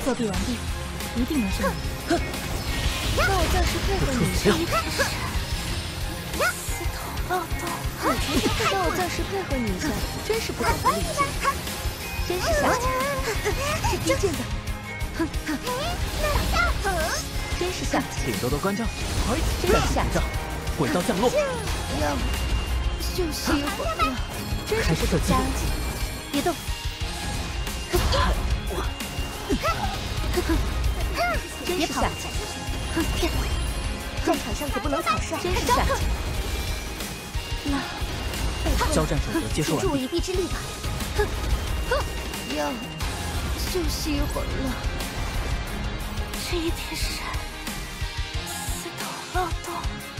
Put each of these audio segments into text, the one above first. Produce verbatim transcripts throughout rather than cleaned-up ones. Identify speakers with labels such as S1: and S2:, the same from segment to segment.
S1: 作弊完毕，一定能胜利。哼，那我暂时配合你一下。死头暴动，那我暂时配合你一下，真是不懂得礼节，真是下贱，是低贱的。哼哼，真是下贱。
S2: 请多多关照。哎，
S1: 真是下贱。
S2: 轨道降落。
S1: 要休息一会儿了，真是不懂家境。别动。真是下贱！哼，战场上可不能草率，真是下贱！那，
S2: 交战守则接受完毕。
S1: 助我一臂之力吧！哼哼，要休息一会儿了。这一定是死头暴动。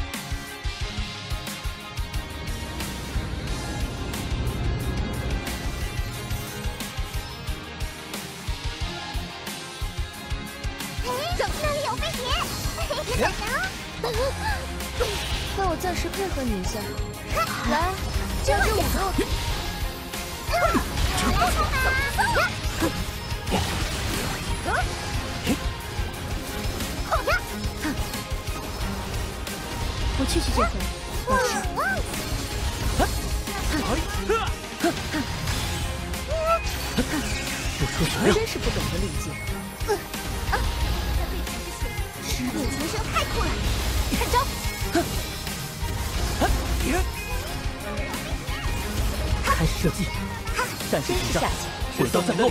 S3: 那里有飞碟，
S1: 那我暂时配合你一下，来，交给我。我去去这回，我
S2: 不出所料，
S1: 真是不懂得礼节。
S3: 实力提升太快了，看招！
S2: 开始射击，战士屏障，轨道降落。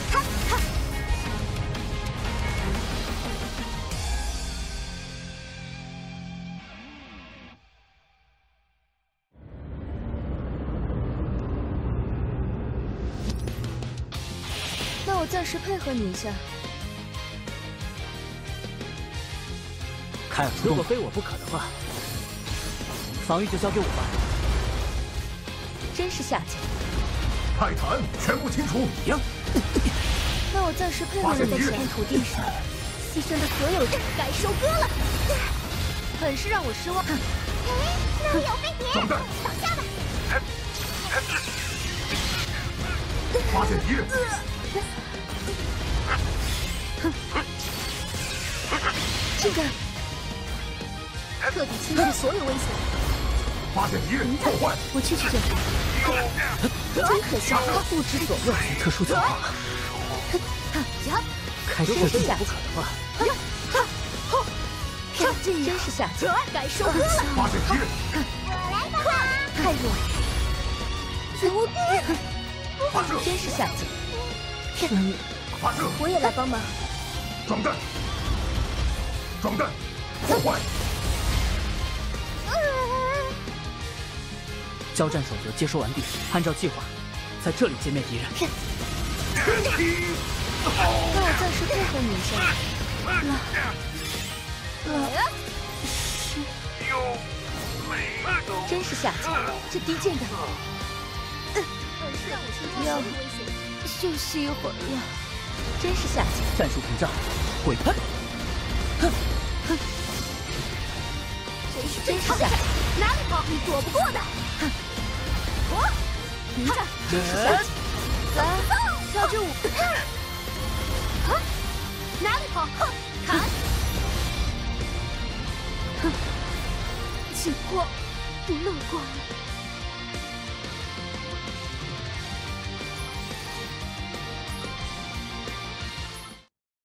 S1: 那我暂时配合你一下。
S2: 凯尔，如果非我不可的话，防御就交给我吧。
S1: 真是下贱！
S4: 泰坦全部清除。
S2: 赢。
S1: 那我暂时配合你，在这片土地上牺牲的所有人该收割了，很是让我失望。
S3: 哎，那里有飞碟，
S4: 装弹，
S3: 倒下吧！
S4: 发现敌人。
S1: 这个。彻底清除所有危险。
S4: 发现敌人，破坏！
S1: 我去去就好。真可笑，不知所用。
S2: 特殊情况，开射击不可的话，
S1: 真是下贱，该收割了。
S4: 发现敌人，
S3: 我来帮忙。
S1: 太弱了，无敌！
S4: 发射！
S1: 真是下贱。
S4: 发射！
S1: 我也来帮忙。
S4: 装弹！装弹！破坏！
S2: 交战守则接收完毕，按照计划，在这里歼灭敌人。
S1: 那我暂时配合你一下。那，是，真是下贱，这低贱的。要休息一会儿了，真是下贱。
S2: 战术屏障，鬼喷！哼哼，
S3: 真是
S1: 真是下贱，
S3: 哪里跑？你躲不过的。
S1: 哼，我，你这真是下贱。来，跳支舞。
S3: 啊！哪里跑？哼，砍！
S1: 哼，情况不乐观。